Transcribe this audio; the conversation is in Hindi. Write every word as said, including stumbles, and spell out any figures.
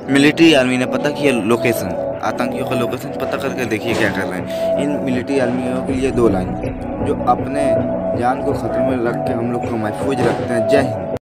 मिलिट्री आर्मी ने पता किया लोकेशन, आतंकियों का लोकेशन पता करके देखिए क्या कर रहे हैं। इन मिलिट्री आर्मियों के लिए दो लाइन, जो अपने जान को खतरे में रख के हम लोग को महफूज रखते हैं। जय हिंद।